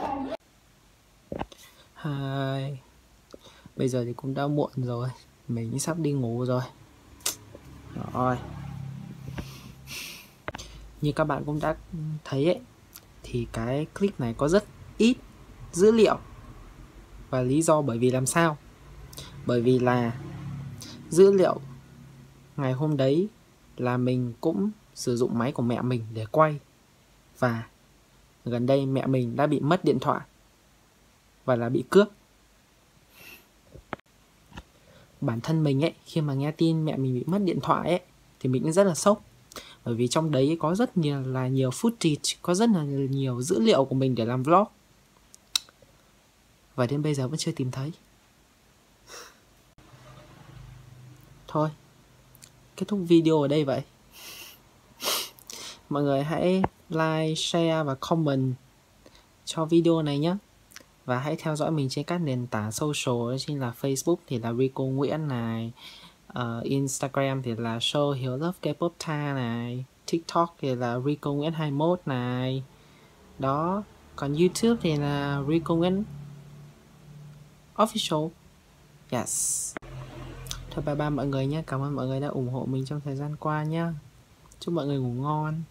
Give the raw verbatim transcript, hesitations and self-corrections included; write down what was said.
Hai. Bây giờ thì cũng đã muộn rồi, mình sắp đi ngủ rồi. Rồi. Như các bạn cũng đã thấy ấy, thì cái clip này có rất ít dữ liệu. Và lý do bởi vì làm sao? Bởi vì là dữ liệu ngày hôm đấy là mình cũng sử dụng máy của mẹ mình để quay. Và gần đây mẹ mình đã bị mất điện thoại và là bị cướp. Bản thân mình ấy, khi mà nghe tin mẹ mình bị mất điện thoại ấy, thì mình cũng rất là sốc. Bởi vì trong đấy có rất nhiều là nhiều footage, có rất là nhiều dữ liệu của mình để làm vlog. Và đến bây giờ vẫn chưa tìm thấy. Thôi, kết thúc video ở đây vậy. Mọi người hãy like, share và comment cho video này nhé. Và hãy theo dõi mình trên các nền tảng social, như là Facebook thì là Rico Nguyễn này, uh, Instagram thì là Show Hiếu Love K-pop Ta này, TikTok thì là Rico Nguyễn hai mốt này. Đó, còn YouTube thì là Rico Nguyễn Official. Yes. Thôi bye bye mọi người nhé. Cảm ơn mọi người đã ủng hộ mình trong thời gian qua nhé. Chúc mọi người ngủ ngon.